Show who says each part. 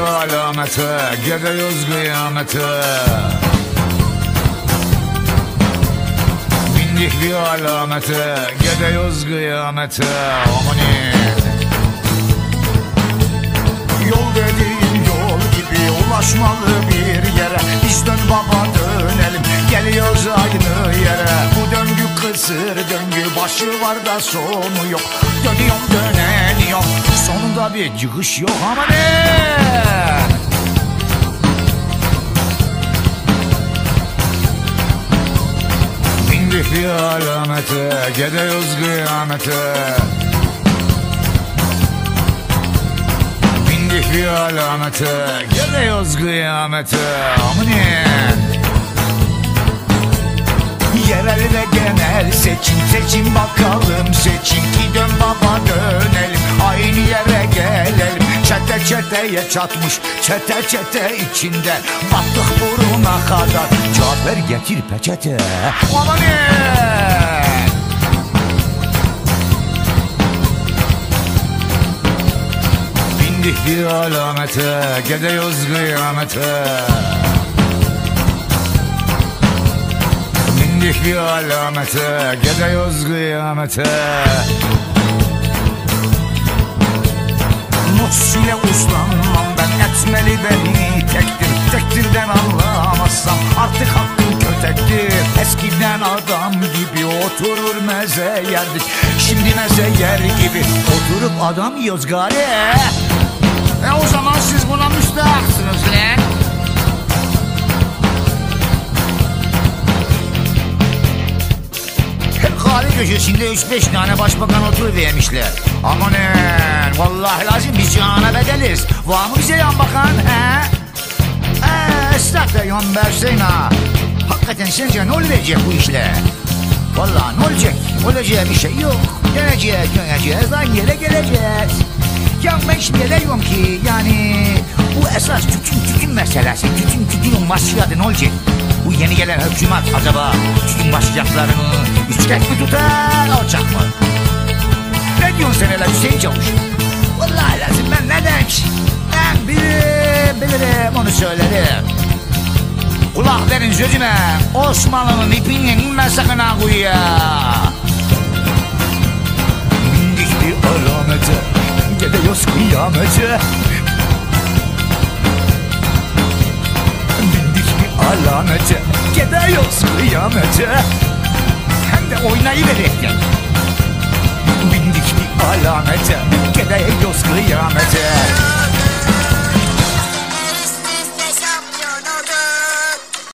Speaker 1: alamete, gidiyoruz kıyamete. Bindik bir alamete, gidiyoruz kıyamete. Amanin.
Speaker 2: Yol dediğin yol gibi ulaşmalı bir yere. Biz dön baba dönelim, geliyoruz aynı yere. Bu döngü kısır döngü, başı var da sonu yok. Dönüyorum döneniyorum, sonunda bir çıkış yok. Ama ne?
Speaker 1: Bindik bir alamete, gidiyoruz kıyamete. Bindik bir alamete, gidiyoruz kıyamete. Amanin.
Speaker 2: Yerel ve genel seçim bakalım seçim. Ki dön baba dönelim, aynı yere gelelim. Çete çeteye çatmış, çete içinde battık buruna kadar. Cevap ver getir peçete. Amanin.
Speaker 1: Bindik bir alamete, gidiyoruz kıyamete. Bindik bir alamete, gidiyoruz kıyamete.
Speaker 2: Nus ile uslanmam ben, etmeli beni tektirden anlamazsam artık hakkım kötektir. Eskiden adam gibi oturur meze yerdik, şimdi meze yer gibi oturup adam yiyoruz gari.
Speaker 1: O zaman siz buna müstahaksınız lan.
Speaker 2: Kahve köşesinde 3-5 tane başbakan oturuvermişler. Amanin, vallahi lazım biz cihana bedeliz. Var mı bize yan bakan he? Esnaf da yan versin ha. Hakikaten sence ne olacak bu işler? Vallahi ne olacak? Olacağı bir şey yok. Döneceğiz, aynı yere geleceğiz. Ya ben şimdi diyorum ki yani bu esas tütün meselesi. Tütün başladı, ne olacak? Bu yeni gelen hükümet acaba tütün başlayacaklarını üçgen mi tutar, alacak mı? Ne diyorsun sen hele Hüseyin Çavuş? Vallahi lazım ben ne demek? Ben bilirim onu söylerim. Kulak verin sözüme, Osmanlı'nın ipinle inme sakın ha kuyuya. Bindik bir alamete, gidiyoruz kıyamete. Alamete, gidiyoruz kıyamete. Hem de oynayıverekten. Bindik bir alamete, gidiyoruz kıyamete.